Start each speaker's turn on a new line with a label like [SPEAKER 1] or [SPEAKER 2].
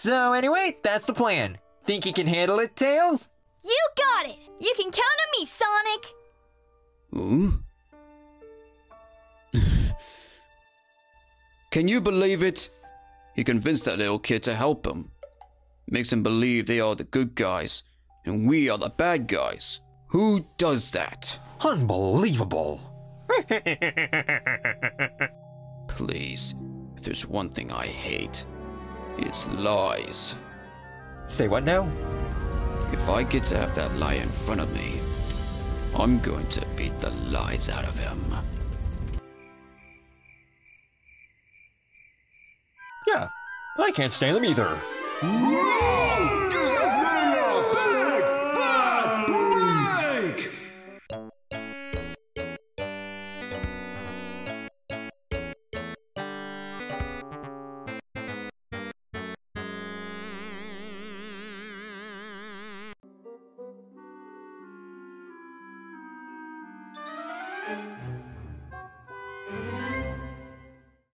[SPEAKER 1] So anyway, that's the plan. Think you can handle it, Tails?
[SPEAKER 2] You got it! You can count on me, Sonic!
[SPEAKER 3] Ooh? Can you believe it? He convinced that little kid to help him. Makes him believe they are the good guys, and we are the bad guys. Who does that?
[SPEAKER 1] Unbelievable.
[SPEAKER 3] Please, if there's one thing I hate, it's lies.
[SPEAKER 1] Say what now?
[SPEAKER 3] If I get to have that lie in front of me, I'm going to beat the lies out of him.
[SPEAKER 1] Yeah, I can't stand them either.
[SPEAKER 4] Whoa! Give me a big fat break!